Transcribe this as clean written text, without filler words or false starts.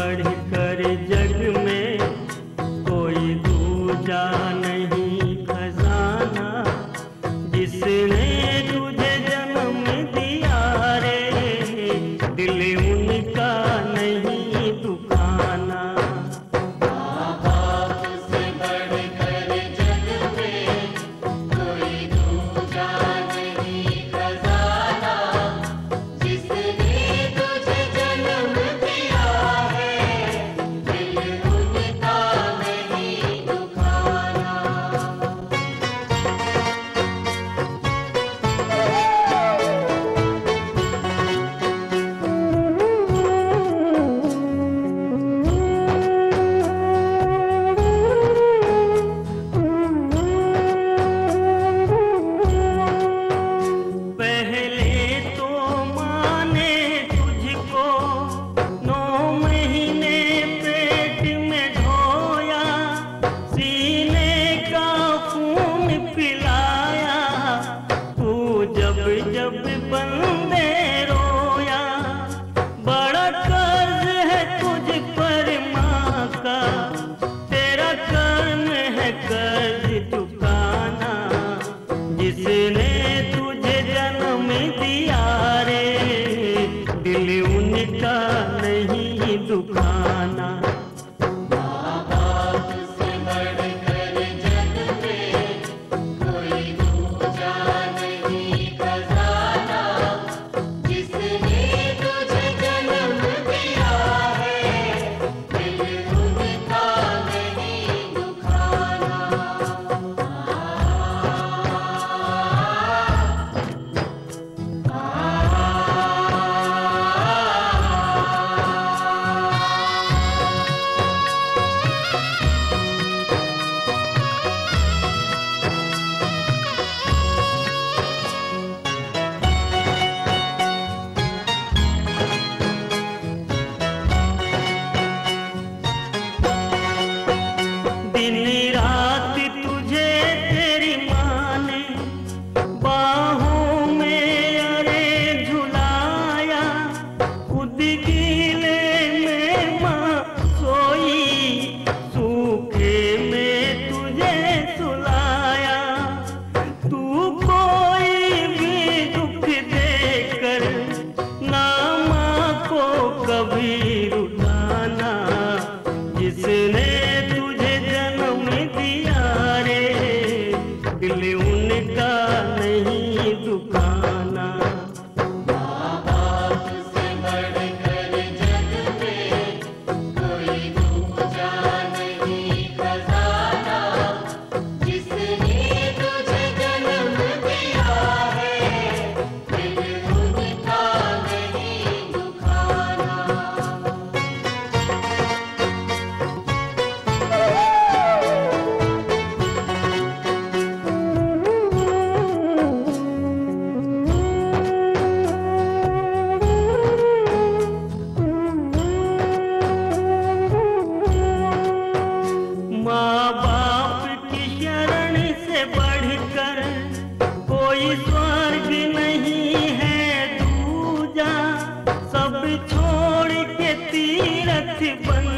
बढ़कर जग में कोई दूजा नहीं खजाना, जिसने तुझे जन्म दिया रे दिल उनका नहीं दुखाना। माँ बाप से बढ़कर जग में कोई दूजा नहीं खजाना, जिसने तुझे जन्म दिया है दिल उनका नहीं दुखाना। पहले तो माँ ने तुझको 9 महीने पेट में ढोया, सीने का खून पिलाया, तू जब जब बंदे रोया। बड़ा कर्ज है तुझ पर माँ का, तेरा कर्म है कर्ज चुकाना, जिसने तुझे जन्म दिया रे दिल उनका नहीं दुखाना। माँ बाप से बढ़कर जग में कोई दूजा नहीं खजाना, जिसने तुझे जन्म दिया है दिल उनका नहीं दुखाना। दिन रात तुझे तेरी माँ ने बाहों में अरे झुलाया, खुद गीले में माँ सोई, सूखे में तुझे सुलाया। तू कोई भी दुख देकर ना माँ को कभी रुलाना, जिसने तुझे जन्म दिया रे दिल उनका नहीं दुखाना। माँ बाप से बढ़कर जग में कोई दूजा नहीं खजाना, जिसने तुझे जन्म दिया है दिल उनका नहीं दुखाना। माँ बाप की शरण से बढ़कर कोई स्वर्ग नहीं है दूजा, सब छोड़ के तीरथ बन